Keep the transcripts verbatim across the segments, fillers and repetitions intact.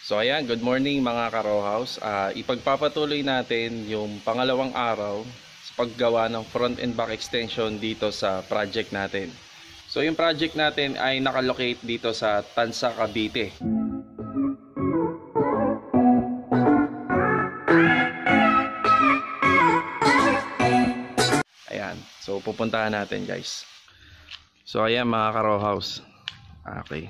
So ayan, good morning mga ka-row house. Uh, ipagpapatuloy natin yung pangalawang araw sa paggawa ng front and back extension dito sa project natin. So yung project natin ay nakalocate dito sa Tansa, Cavite. Ayan, so pupuntahan natin guys. So ayan mga ka-row house. Okay.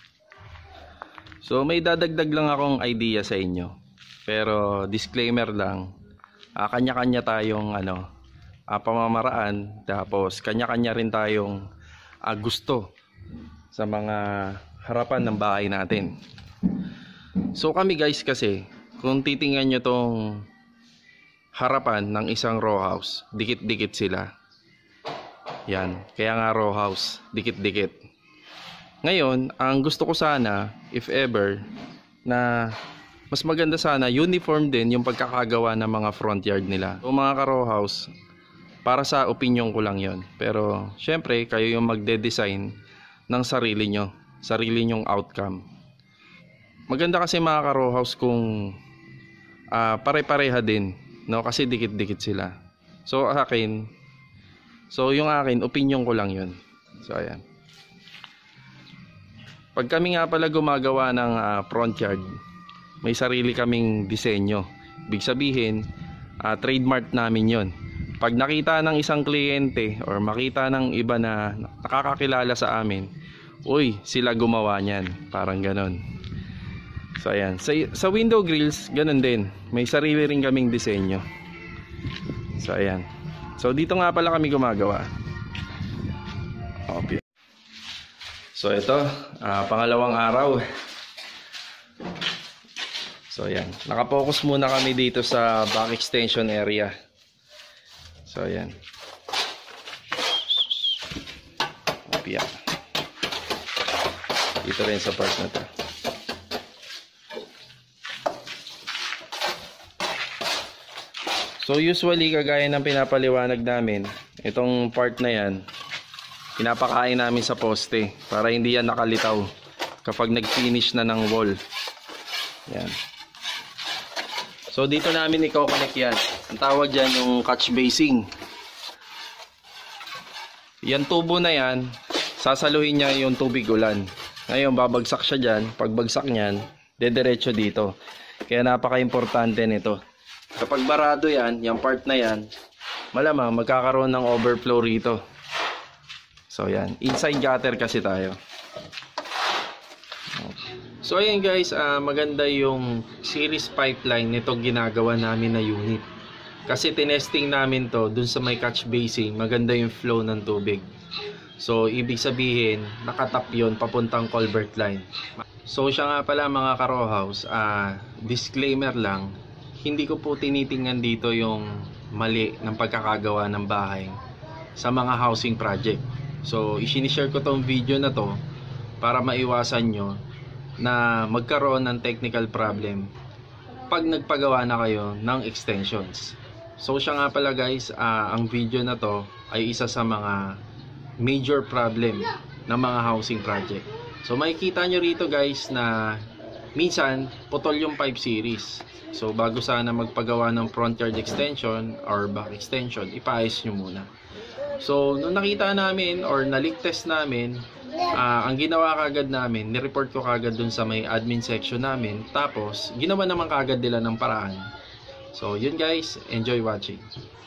So may dadagdag lang akong idea sa inyo. Pero disclaimer lang, uh, kanya-kanya tayong ano, uh, pamamaraan, tapos kanya-kanya rin tayong uh, gusto sa mga harapan ng bahay natin. So kami guys kasi, kung titingnan nyo tong harapan ng isang row house, dikit-dikit sila. Yan, kaya nga row house, dikit-dikit. Ngayon, ang gusto ko sana, if ever, na mas maganda sana, uniform din yung pagkakagawa ng mga front yard nila. O mga ka-row house, para sa opinion ko lang yon. Pero, syempre, kayo yung magde-design ng sarili nyo, sarili nyong outcome. Maganda kasi mga ka-row house kung uh, pare-pareha din, no? Kasi dikit-dikit sila. So, akin, so yung akin, opinion ko lang yon. So, ayan. Pag kami nga pala gumagawa ng uh, front yard, may sarili kaming disenyo. Ibig sabihin, uh, trademark namin yon. Pag nakita ng isang kliyente or makita ng iba na nakakakilala sa amin, uy, sila gumawa niyan. Parang ganon. So ayan. Sa, sa window grills, ganon din. May sarili rin kaming disenyo. So ayan. So dito nga pala kami gumagawa. Okay. So ito, uh, pangalawang araw. So ayan, nakapokus muna kami dito sa back extension area. So ayan. Opya. Dito rin sa part na to. So usually, kagaya ng pinapaliwanag namin, itong part na yan, pinapakain namin sa poste para hindi yan nakalitaw kapag nag-finish na ng wall. Yan. So dito namin i-connect yan. Ang tawag dyan yung catch basing. Yan tubo na yan, sasaluhin niya yung tubig ulan. Ngayon babagsak siya dyan. Pagbagsak niyan, dediretso dito. Kaya napaka-importante nito. Kapag barado yan, yung part na yan, malamang magkakaroon ng overflow rito. So yan, inside gutter kasi tayo. So ayan guys, uh, maganda yung series pipeline nito ginagawa namin na unit. Kasi tinesting namin to dun sa may catch basing, maganda yung flow ng tubig. So ibig sabihin, nakatap yun papuntang culvert line. So siya nga pala mga ka-row house, uh, disclaimer lang, hindi ko po tinitingnan dito yung mali ng pagkakagawa ng bahay sa mga housing project. So, isinishare ko tong video na to para maiwasan nyo na magkaroon ng technical problem pag nagpagawa na kayo ng extensions. So, siya nga pala guys, uh, ang video na to ay isa sa mga major problem ng mga housing project. So, makikita nyo rito guys na minsan putol yung pipe series. So, bago sana magpagawa ng front yard extension or back extension, ipaayos nyo muna. So, nung nakita namin or na-leak test namin, uh, ang ginawa kagad namin, nireport ko kagad dun sa may admin section namin. Tapos, ginawa naman kagad nila ng paraan. So, yun guys, enjoy watching.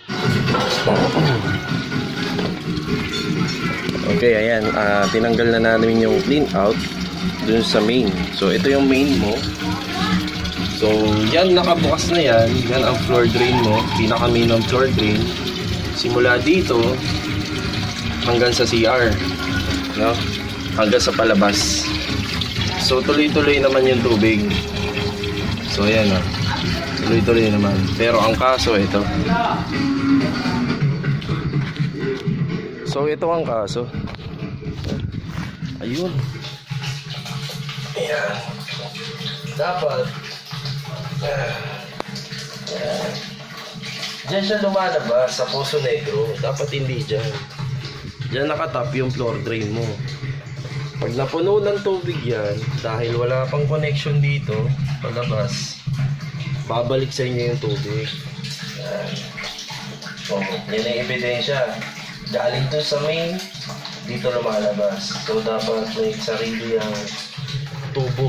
Okay, ayan. Uh, tinanggal na namin yung clean out dun sa main. So, ito yung main mo. So, yan, nakabukas na yan. Yan ang floor drain mo. Pinaka-main ng floor drain. Simula dito hanggang sa C R, no? Hanggang sa palabas. So tuloy-tuloy naman yung tubig. So ayan, no? Tuloy-tuloy naman. Pero ang kaso ito. So ito ang kaso. Ayun. Ayan. Dapat uh, uh, diyan siya lumalabas sa Poso Negro. Dapat hindi dyan. Diyan nakatap yung floor drain mo. Pag napuno ng tubig yan, dahil wala pang connection dito, palabas, babalik sa inyo yung tubig. Yan. So, yan ang ebidensya. Galing to sa main, dito lumalabas. So, dapat may sarili ang tubo.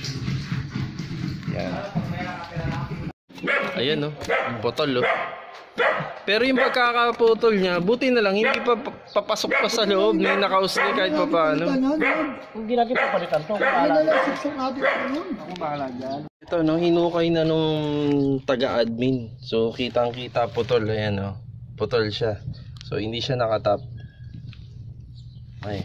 Yan. Ayan, no? Botol, no? Pero yung pagkakaputol niya, buti na lang, hindi pa papasok pa sa loob, may nakausli kahit pa paano. Hindi natin papalitan to. Ako bahala dyan. Ito, no, hinukay na nung taga-admin. So, kitang-kita putol. Ayan, no. Putol siya. So, hindi siya nakatap. Ay.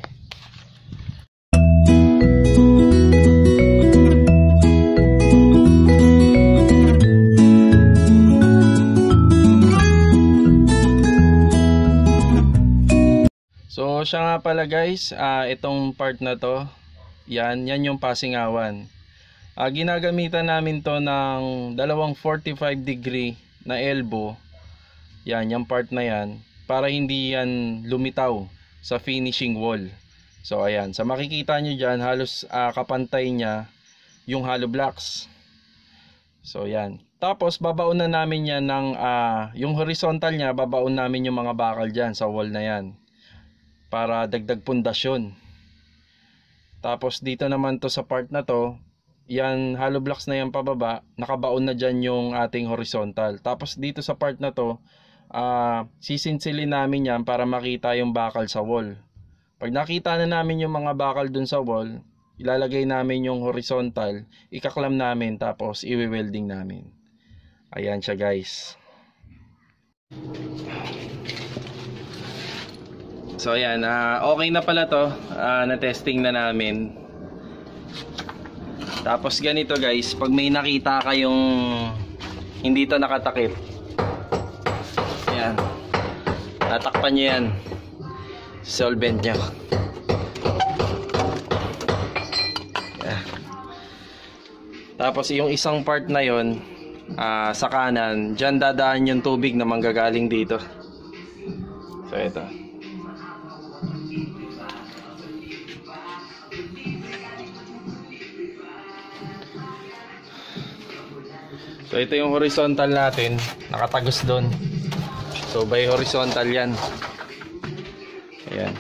So, siya nga pala guys, uh, itong part na to, yan, yan yung pasingawan. Uh, ginagamitan namin to ng dalawang forty-five degree na elbow. Yan, yung part na yan, para hindi yan lumitaw sa finishing wall. So, ayan, sa makikita nyo dyan, halos uh, kapantay niya yung hollow blocks. So, yan. Tapos, babaon na namin yan ng, uh, yung horizontal niya, babaon namin yung mga bakal dyan sa wall na yan, para dagdag pundasyon. Tapos dito naman to sa part na to, yan hollow blocks na yan pababa, nakabaon na dyan yung ating horizontal. Tapos dito sa part na to, uh, sisinsilin namin yan para makita yung bakal sa wall. Pag nakita na namin yung mga bakal dun sa wall, ilalagay namin yung horizontal, ikaklam namin, tapos i-welding namin. Ayan siya guys. So ayan, uh, okay na pala to, uh, na-testing na namin. Tapos ganito guys, pag may nakita kayong hindi to nakatakip, ayan, tatakpan nyo yan, solvent nyo. Ayan. Tapos yung isang part na yon, uh, sa kanan, dyan dadaan yung tubig na manggagaling dito. So ito. So ito yung horizontal natin, nakatagos doon. So by horizontal yan. Ayan.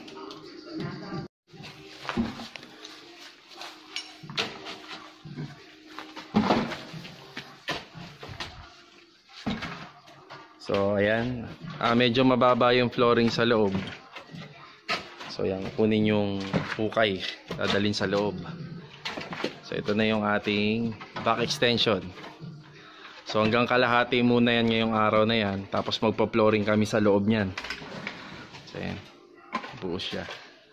So ayan, ah, medyo mababa yung flooring sa loob. So yan, kunin yung hukay, dadalhin sa loob. So ito na yung ating back extension. So hanggang kalahati muna yan ngayong araw na yan. Tapos magpa-flooring kami sa loob niyan. So yan, buo siya.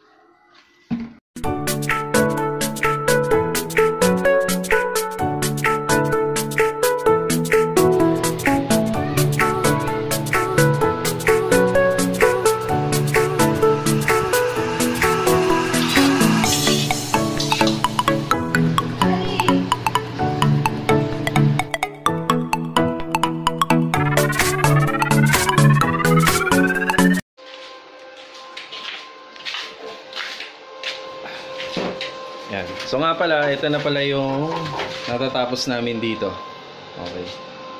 Yan. So nga pala, ito na pala yung natatapos namin dito. Okay.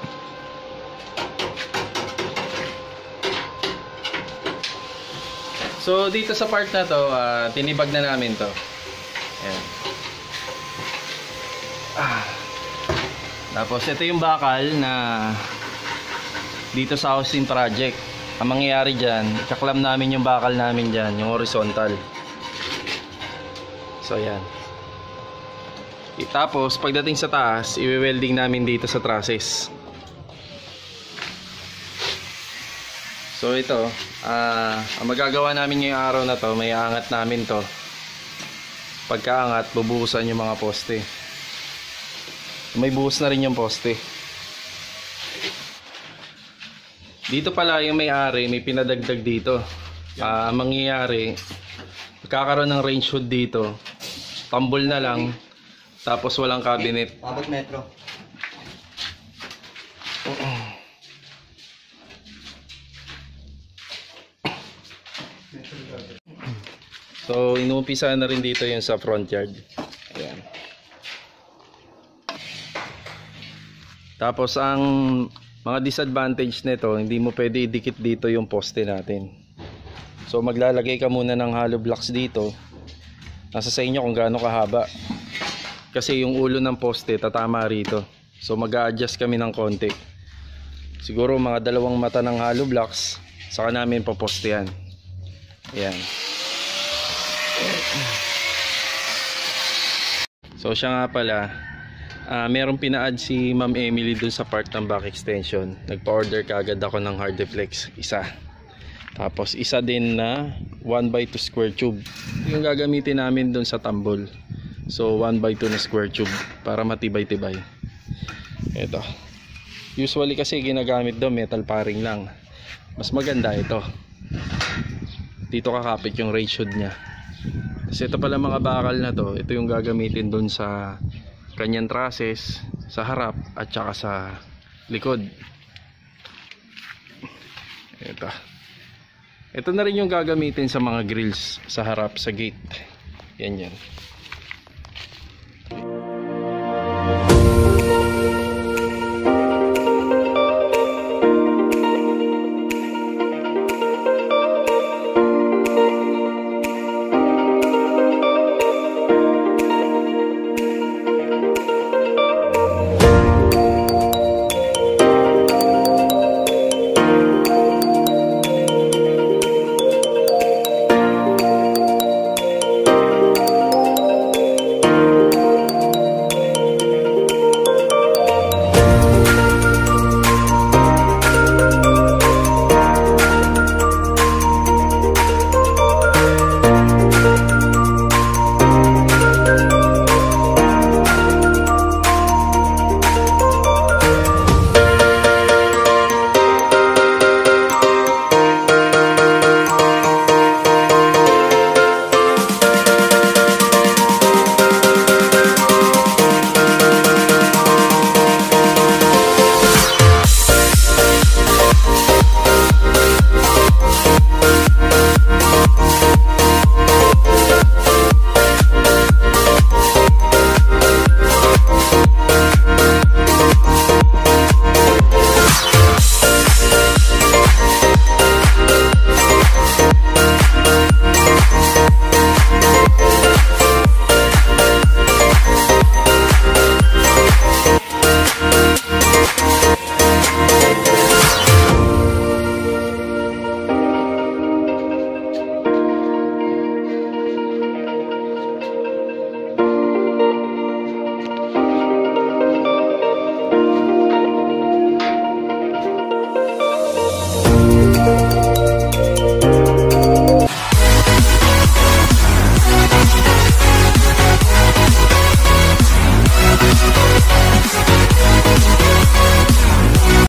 So dito sa part na to, uh, tinibag na namin to. Yan. Ah. Tapos ito yung bakal na dito sa housing project. Ang mangyayari dyan, kaklam namin yung bakal namin dyan, yung horizontal. So yan. Tapos pagdating sa taas, i-welding namin dito sa trusses. So ito, uh, ang magagawa namin ngayong araw na to, may angat namin to. Pagkaangat, bubuhusan yung mga poste. May buhos na rin yung poste. Dito pala yung may-ari, may pinadagdag dito. Uh, ang mangyayari, magkakaroon ng range hood dito. Tambol na lang. Tapos walang cabinet. Abot metro. So inuumpisa na rin dito yung sa front yard. Ayan. Tapos ang mga disadvantage nito, hindi mo pwede idikit dito yung poste natin. So maglalagay ka muna ng hollow blocks dito. Nasa sa inyo kung gaano kahaba. Kasi yung ulo ng poste tatama rito. So mag-a-adjust kami ng konti. Siguro mga dalawang mata ng hollow blocks, saka namin popostehan. Ayan. So siya nga pala, uh, merong pina-add si Ma'am Emily dun sa part ng back extension. Nagpa-order kaagad ako ng hard deflex, isa. Tapos isa din na one by two square tube. Yung gagamitin namin dun sa tambol. So one by two na square tube para matibay-tibay. Ito. Usually kasi ginagamit daw metal paring lang. Mas maganda ito. Dito kakapit yung ratio niya. Kasi ito pala mga bakal na to, ito yung gagamitin dun sa kanyang trusses, sa harap at saka sa likod. Ito. Ito na rin yung gagamitin sa mga grills sa harap, sa gate. Yan yan.